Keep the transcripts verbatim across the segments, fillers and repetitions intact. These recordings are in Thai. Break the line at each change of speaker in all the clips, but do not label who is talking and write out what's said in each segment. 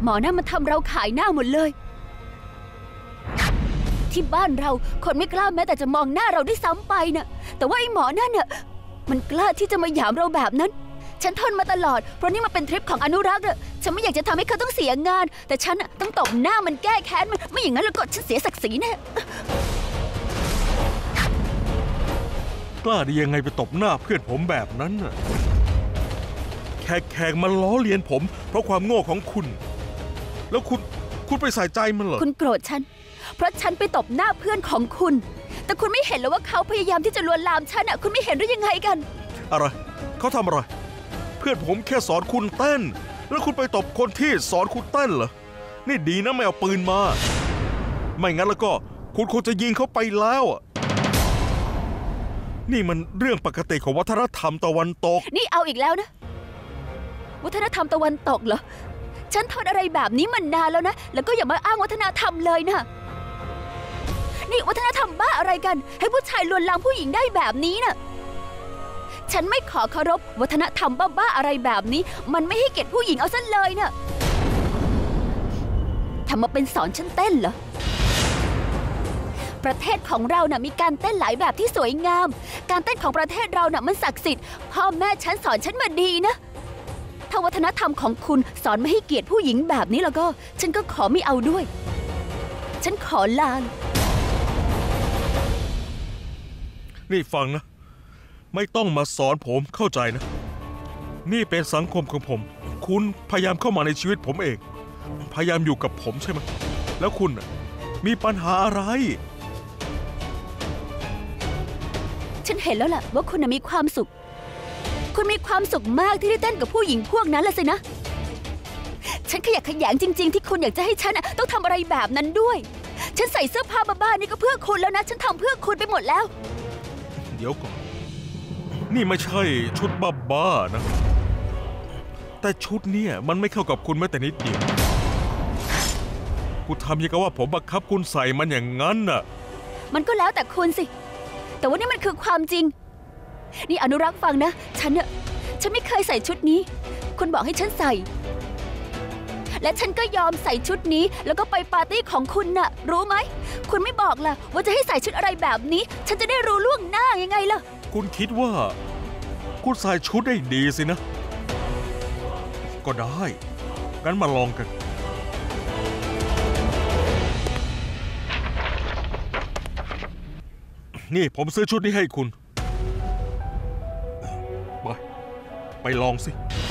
หมอนั่นมันทำเราขายหน้าหมดเลยที่บ้านเราคนไม่กล้าแม้แต่จะมองหน้าเราด้วยซ้ำไปน่ะแต่ว่าไอ้หมอนั่นน่ะมันกล้าที่จะมาหยามเราแบบนั้นฉันทนมาตลอดเพราะนี่มันเป็นทริปของอนุรักษ์อะฉันไม่อยากจะทำให้เขาต้องเสียงานแต่ฉันอะต้องตบหน้ามันแก้แค้นมันไม่อย่างนั้นแล้วก็ฉันเสียศักดิ์ศรีแน่
กล้าได้ยังไงไปตบหน้าเพื่อนผมแบบนั้นน่ะแขกแขกมาล้อเลียนผมเพราะความโง่ของคุณแล้วคุณคุณไปใส่ใจมันเหรอ
คุณโกรธฉันเพราะฉันไปตบหน้าเพื่อนของคุณแต่คุณไม่เห็นเลยว่าเขาพยายามที่จะลวนลามฉันอะคุณไม่เห็นหรือยังไงกัน
อะไรเขาทำอะไรเพื่อนผมแค่สอนคุณเต้นแล้วคุณไปตบคนที่สอนคุณเต้นเหรอนี่ดีนะไม่เอาปืนมาไม่งั้นแล้วก็คุณคงจะยิงเขาไปแล้วนี่มันเรื่องปกติของวัฒนธรรมตะวันตก
นี่เอาอีกแล้วนะวัฒนธรรมตะวันตกเหรอฉันทนอะไรแบบนี้มานานแล้วนะแล้วก็อย่ามาอ้างวัฒนธรรมเลยนะนี่วัฒนธรรมบ้าอะไรกันให้ผู้ชายลวนลามผู้หญิงได้แบบนี้น่ะฉันไม่ขอเคารพวัฒนธรรมบ้าๆอะไรแบบนี้มันไม่ให้เกียรติผู้หญิงเอาซะเลยน่ะทำมาเป็นสอนฉันเต้นเหรอประเทศของเราน่ะมีการเต้นหลายแบบที่สวยงามการเต้นของประเทศเราน่ะมันศักดิ์สิทธิ์พ่อแม่ฉันสอนฉันมาดีนะถ้าวัฒนธรรมของคุณสอนไม่ให้เกียรติผู้หญิงแบบนี้แล้วก็ฉันก็ขอไม่เอาด้วยฉันขอลา
นี่ฟังนะไม่ต้องมาสอนผมเข้าใจนะนี่เป็นสังคมของผมคุณพยายามเข้ามาในชีวิตผมเองพยายามอยู่กับผมใช่ไหมแล้วคุณมีปัญหาอะไร
ฉันเห็นแล้วล่ะว่าคุณมีความสุขคุณมีความสุขมากที่ได้เต้นกับผู้หญิงพวกนั้นละสินะฉันขยะแขยงจริงๆที่คุณอยากจะให้ฉันต้องทำอะไรแบบนั้นด้วยฉันใส่เสื้อผ้าบ้าๆนี่ก็เพื่อคุณแล้วนะฉันทำเพื่อคุณไปหมดแล้ว
เดี๋ยวก่อนนี่ไม่ใช่ชุดบ้าๆนะแต่ชุดเนี่ยมันไม่เข้ากับคุณแม้แต่นิดเดียวคุณทำยังกับว่าผมบังคับคุณใส่มันอย่างนั้นน่ะ
มันก็แล้วแต่คุณสิแต่ว่านี่มันคือความจริงนี่อนุรักษ์ฟังนะฉันเนี่ยฉันไม่เคยใส่ชุดนี้คุณบอกให้ฉันใส่และฉันก็ยอมใส่ชุดนี้แล้วก็ไปปาร์ตี้ของคุณน่ะรู้ไหมคุณไม่บอกล่ะว่าจะให้ใส่ชุดอะไรแบบนี้ฉันจะได้รู้ล่วงหน้ายังไงล่ะ
คุณคิดว่าคุณใส่ชุดได้ดีสินะก็ได้งั้นมาลองกันนี่ผมซื้อชุดนี้ให้คุณไปไปลองสิ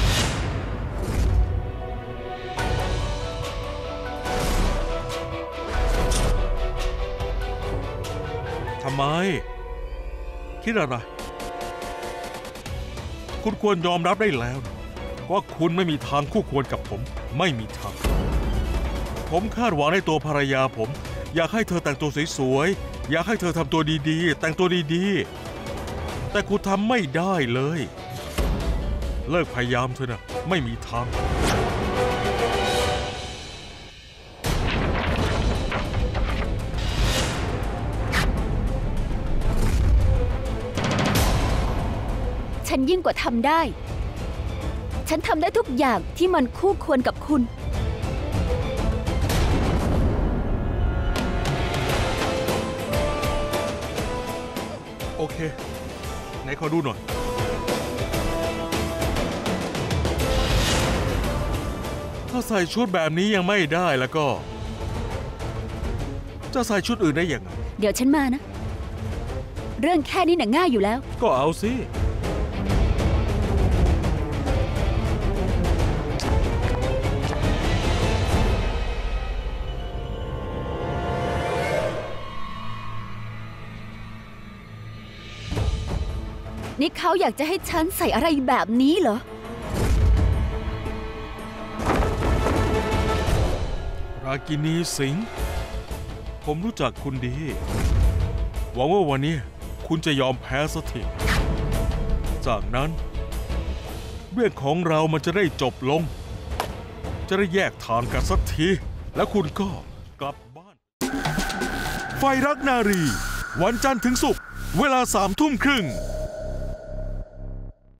ทำไมคิดอะไรคุณควรยอมรับได้แล้วว่าคุณไม่มีทางคู่ควรกับผมไม่มีทางผมคาดหวังในตัวภรรยาผมอยากให้เธอแต่งตัวสวยๆอยากให้เธอทำตัวดีๆแต่งตัวดีๆแต่คุณทำไม่ได้เลยเลิกพยายามเถอะนะไม่มีทาง
ฉันยิ่งกว่าทำได้ฉันทำได้ทุกอย่างที่มันคู่ควรกับคุณ
โอเคไหนขอดูหน่อยถ้าใส่ชุดแบบนี้ยังไม่ได้แล้วก็จะใส่ชุดอื่นได้ยังไง
เดี๋ยวฉันมานะเรื่องแค่นี้น่ะง่ายอยู่แล้ว
ก็เอาสิ
นี่เขาอยากจะให้ฉันใส่อะไรแบบนี้เหรอ
รากินีสิงห์ผมรู้จักคุณดีหวังว่าวันนี้คุณจะยอมแพ้สักทีจากนั้นเรื่องของเรามันจะได้จบลงจะได้แยกทางกันสักทีแล้วคุณก็กลับบ้านไฟรักนารีวันจันทร์ถึงศุกร์เวลาสามทุ่มครึ่ง